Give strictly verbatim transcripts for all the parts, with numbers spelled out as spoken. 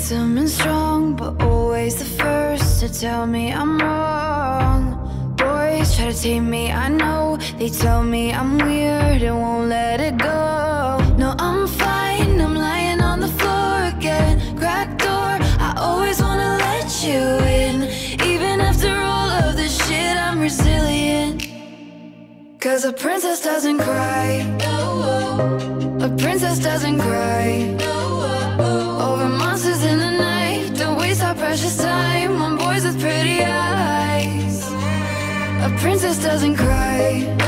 handsome and strong, but always the first to tell me I'm wrong. Boys try to tame me, I know. They tell me I'm weird and won't let it go. No, I'm fine, I'm lying on the floor again. Cracked door, I always wanna let you in. Even after all of this shit, I'm resilient. Cause a princess doesn't cry. A princess doesn't cry over monsters in the night. Don't waste our precious time on boys with pretty eyes. A princess doesn't cry.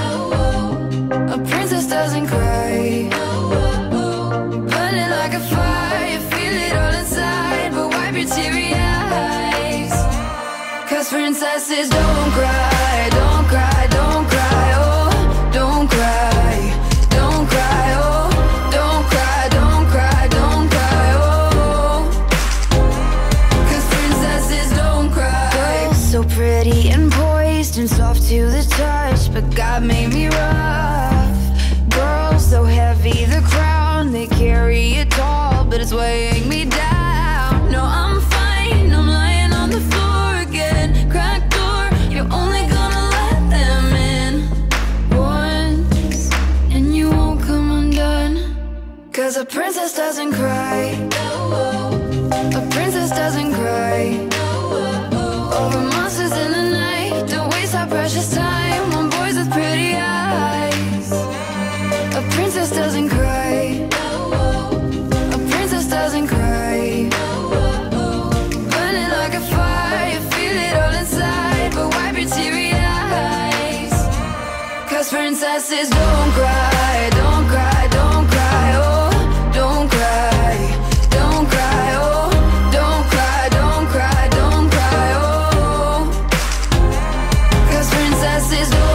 A princess doesn't cry. Burning like a fire, you feel it all inside, but wipe your teary eyes. Cause princesses don't cry, don't cry, don't cry, oh, don't cry, don't cry, oh, don't cry, don't cry, don't cry, oh. Cause princesses don't cry. Girls so pretty and poised and soft to the touch, but God made me rough. Girls so heavy, the crown they carry it tall, but it's weighing me down. No, I'm fine, I'm lying on the floor again. Cracked door, you're only gonna let them in once, and you won't come undone. Cause a princess doesn't cry. A princess doesn't cry over monsters in the night. Don't waste our precious time on boys with pretty eyes. A princess doesn't cry. A princess doesn't cry. Burning like a fire, you feel it all inside, but wipe your teary eyes. Cause princesses don't cry, don't cry, don't cry, oh, don't cry, don't cry, oh, don't cry, don't cry, don't cry, oh. Cause princesses don't